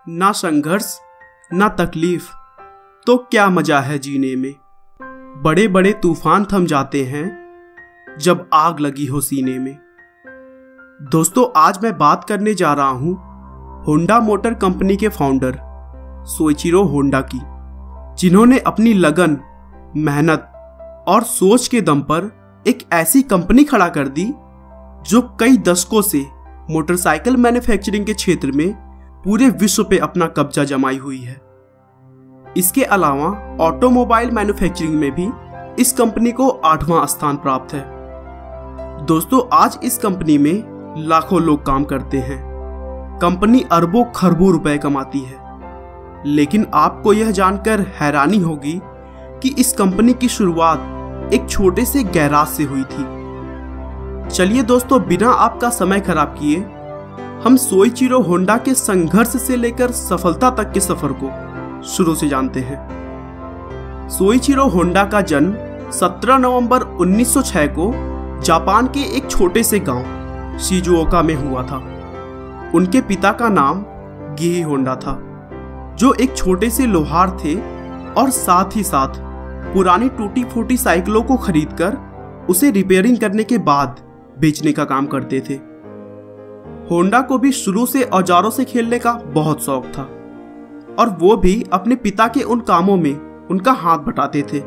ना संघर्ष ना तकलीफ, तो क्या मजा है जीने में। बड़े बड़े तूफान थम जाते हैं जब आग लगी हो सीने में। दोस्तों, आज मैं बात करने जा रहा हूं होंडा मोटर कंपनी के फाउंडर सोइचिरो होंडा की, जिन्होंने अपनी लगन, मेहनत और सोच के दम पर एक ऐसी कंपनी खड़ा कर दी जो कई दशकों से मोटरसाइकिल मैन्युफैक्चरिंग के क्षेत्र में पूरे विश्व पे अपना कब्जा जमाई हुई है। इसके अलावा ऑटोमोबाइल मैन्युफैक्चरिंग में भी इस कंपनी को 8वां स्थान प्राप्त है। दोस्तों, आज इस कंपनी में लाखों लोग काम करते हैं। कंपनी अरबों खरबों रुपए कमाती है। लेकिन आपको यह जानकर हैरानी होगी कि इस कंपनी की शुरुआत एक छोटे से गैराज से हुई थी। चलिए दोस्तों, बिना आपका समय खराब किए हम सोइचिरो होंडा के संघर्ष से लेकर सफलता तक के सफर को शुरू से जानते हैं। सोइचिरो होंडा का जन्म 17 नवंबर 1906 को जापान के एक छोटे से गांव शिजुओका में हुआ था। उनके पिता का नाम गिही होंडा था, जो एक छोटे से लोहार थे और साथ ही साथ पुरानी टूटी फूटी साइकिलों को खरीदकर उसे रिपेयरिंग करने के बाद बेचने का काम करते थे। होंडा को भी शुरू से औजारों से खेलने का बहुत शौक था और वो भी अपने पिता के उन कामों में उनका हाथ बटाते थे।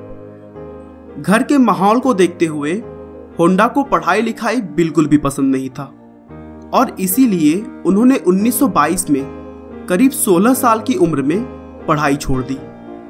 घर के माहौल को देखते हुए होंडा को पढ़ाई लिखाई बिल्कुल भी पसंद नहीं था और इसीलिए उन्होंने 1922 में करीब 16 साल की उम्र में पढ़ाई छोड़ दी।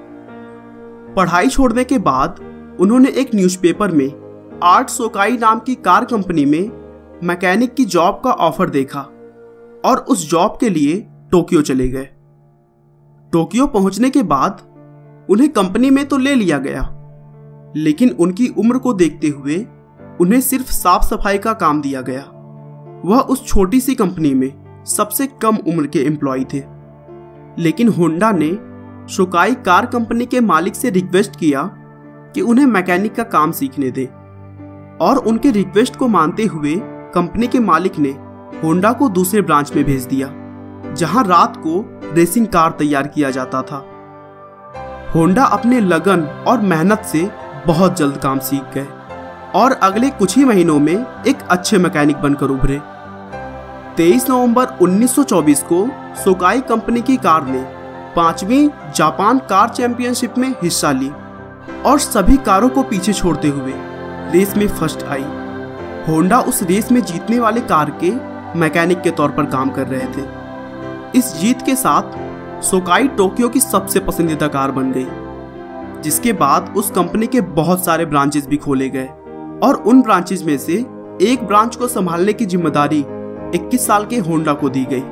पढ़ाई छोड़ने के बाद उन्होंने एक न्यूज़पेपर में आर्ट सोकाई नाम की कार कंपनी में मैकेनिक की जॉब का ऑफर देखा और उस जॉब के लिए टोक्यो चले गए। टोक्यो पहुंचने के बाद उन्हें कंपनी में तो ले लिया गया, लेकिन उनकी उम्र को देखते हुए उन्हें सिर्फ साफ सफाई का काम दिया गया। वह उस छोटी सी कंपनी में सबसे कम उम्र के एम्प्लॉय थे। लेकिन होंडा ने शोकाई कार कंपनी के मालिक से रिक्वेस्ट किया कि उन्हें मैकेनिक का काम सीखने दें और उनके रिक्वेस्ट को मानते हुए कंपनी के मालिक ने होंडा को दूसरे ब्रांच में भेज दिया, जहां रात को रेसिंग कार तैयार किया जाता था। होंडा अपने लगन और मेहनत से बहुत जल्द काम सीख गए और अगले कुछ ही महीनों में एक अच्छे मैकेनिक बनकर उभरे। 23 नवंबर 1924 को सोकाई कंपनी की कार ने 5वीं जापान कार चैंपियनशिप में हिस्सा ली और सभी कारों को पीछे छोड़ते हुए रेस में फर्स्ट आई। होंडा उस रेस में जीतने वाले कार के मैकेनिक के तौर पर काम कर रहे थे। इस जीत के साथ सोकाई टोक्यो की सबसे पसंदीदा कार बन गई, जिसके बाद उस कंपनी के बहुत सारे ब्रांचेस भी खोले गए और उन ब्रांचेस में से एक ब्रांच को संभालने की जिम्मेदारी 21 साल के होंडा को दी गई।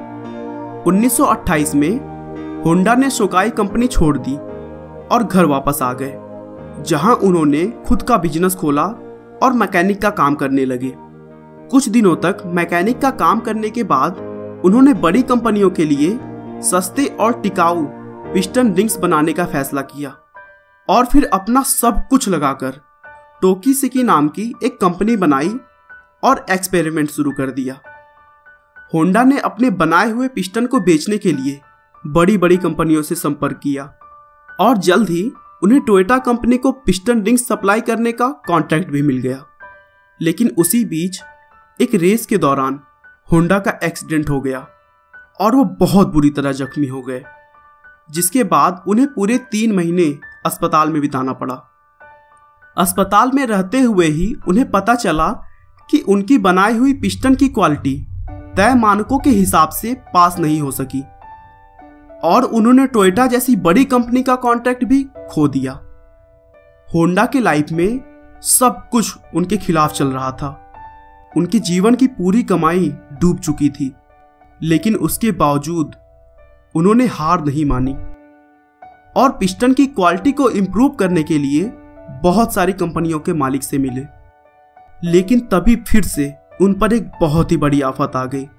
1928 में होंडा ने सोकाई कंपनी छोड़ दी और घर वापस आ गए, जहां उन्होंने खुद का बिजनेस खोला और मैकेनिक का काम करने लगे। कुछ दिनों तक मैकेनिक का काम करने के बाद उन्होंने बड़ी कंपनियों के लिए सस्ते और टिकाऊ पिस्टन रिंग्स बनाने का फैसला किया और फिर अपना सब कुछ लगाकर टोकीसिकी नाम की एक कंपनी बनाई और एक्सपेरिमेंट शुरू कर दिया। होंडा ने अपने बनाए हुए पिस्टन को बेचने के लिए बड़ी बड़ी कंपनियों से संपर्क किया और जल्द ही उन्हें टोयोटा कंपनी को पिस्टन रिंग्स सप्लाई करने का कॉन्ट्रैक्ट भी मिल गया। लेकिन उसी बीच एक रेस के दौरान होंडा का एक्सीडेंट हो गया और वो बहुत बुरी तरह जख्मी हो गए, जिसके बाद उन्हें पूरे 3 महीने अस्पताल में बिताना पड़ा। अस्पताल में रहते हुए ही उन्हें पता चला कि उनकी बनाई हुई पिस्टन की क्वालिटी तय मानकों के हिसाब से पास नहीं हो सकी और उन्होंने टोयोटा जैसी बड़ी कंपनी का कॉन्ट्रैक्ट भी खो दिया। होंडा के लाइफ में सब कुछ उनके खिलाफ चल रहा था। उनके जीवन की पूरी कमाई डूब चुकी थी, लेकिन उसके बावजूद उन्होंने हार नहीं मानी और पिस्टन की क्वालिटी को इंप्रूव करने के लिए बहुत सारी कंपनियों के मालिक से मिले। लेकिन तभी फिर से उन पर एक बहुत ही बड़ी आफत आ गई।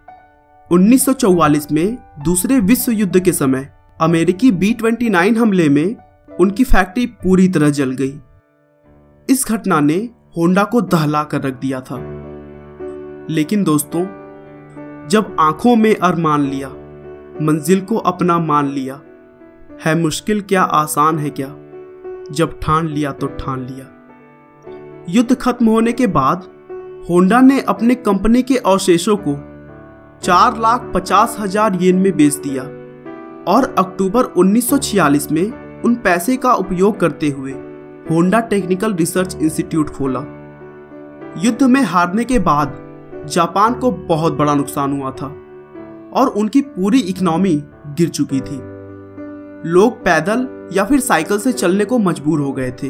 1944 में दूसरे विश्व युद्ध के समय अमेरिकी B-29 हमले में उनकी फैक्ट्री पूरी तरह जल गई। इस घटना ने होंडा को दहला कर रख दिया था। लेकिन दोस्तों, जब आंखों में अरमान लिया मंजिल को अपना मान लिया, है मुश्किल क्या आसान है क्या, जब ठान लिया तो ठान लिया। युद्ध खत्म होने के बाद होंडा ने अपने कंपनी के अवशेषों को 4,50,000 येन में बेच दिया और अक्टूबर 1946 में उन पैसे का उपयोग करते हुए होंडा टेक्निकल रिसर्च इंस्टीट्यूट खोला। युद्ध में हारने के बाद जापान को बहुत बड़ा नुकसान हुआ था और उनकी पूरी इकोनॉमी गिर चुकी थी। लोग पैदल या फिर साइकिल से चलने को मजबूर हो गए थे।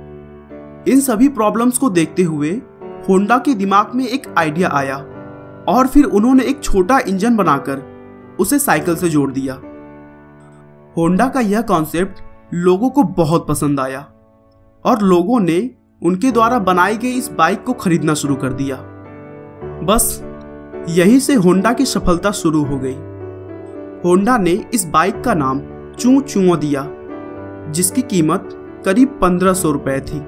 इन सभी प्रॉब्लम्स को देखते हुए होंडा के दिमाग में एक आइडिया आया और फिर उन्होंने एक छोटा इंजन बनाकर उसे साइकिल से जोड़ दिया। होंडा का यह कॉन्सेप्ट लोगों को बहुत पसंद आया और लोगों ने उनके द्वारा बनाई गई इस बाइक को खरीदना शुरू कर दिया। बस यहीं से होंडा की सफलता शुरू हो गई। होंडा ने इस बाइक का नाम चू चुओ दिया, जिसकी कीमत करीब 1500 रुपए थी।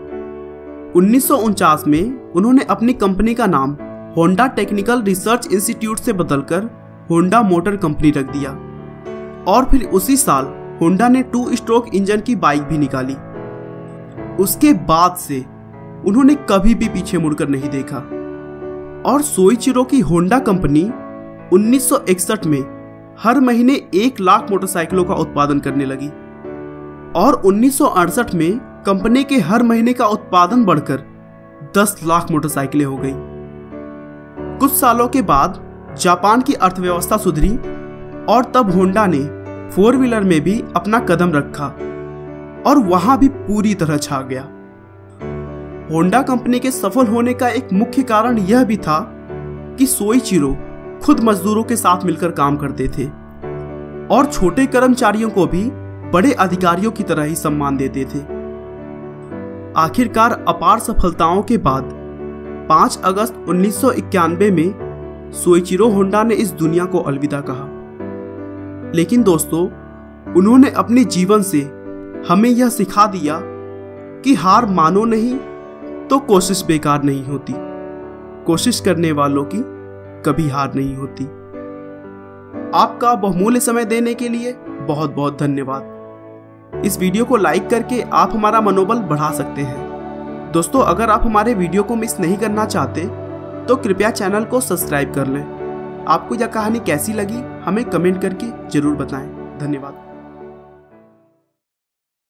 1949 में उन्होंने अपनी कंपनी का नाम होंडा टेक्निकल रिसर्च इंस्टीट्यूट से बदलकर होंडा मोटर कंपनी रख दिया और फिर उसी साल होंडा ने 2 स्ट्रोक इंजन की बाइक भी निकाली। उसके बाद से उन्होंने कभी भी पीछे मुड़कर नहीं देखा और सोइचिरो की होंडा कंपनी 1961 में हर महीने 1 लाख मोटरसाइकिलों का उत्पादन करने लगी और 1968 में कंपनी के हर महीने का उत्पादन बढ़कर 10 लाख मोटरसाइकिलें हो गई। कुछ सालों के बाद जापान की अर्थव्यवस्था सुधरी और तब होंडा ने 4 व्हीलर में भी अपना कदम रखा और वहां भी पूरी तरह छा गया। होंडा कंपनी के सफल होने का एक मुख्य कारण यह भी था कि सोइचिरो खुद मजदूरों के साथ मिलकर काम करते थे और छोटे कर्मचारियों को भी बड़े अधिकारियों की तरह ही सम्मान देते थे। आखिरकार अपार सफलताओं के बाद 5 अगस्त 1991 में सोइचिरो होंडा ने इस दुनिया को अलविदा कहा। लेकिन दोस्तों, उन्होंने अपने जीवन से हमें यह सिखा दिया कि हार मानो नहीं तो कोशिश बेकार नहीं होती, कोशिश करने वालों की कभी हार नहीं होती। आपका बहुमूल्य समय देने के लिए बहुत बहुत धन्यवाद। इस वीडियो को लाइक करके आप हमारा मनोबल बढ़ा सकते हैं। दोस्तों, अगर आप हमारे वीडियो को मिस नहीं करना चाहते तो कृपया चैनल को सब्सक्राइब कर लें। आपको यह कहानी कैसी लगी हमें कमेंट करके जरूर बताएं। धन्यवाद।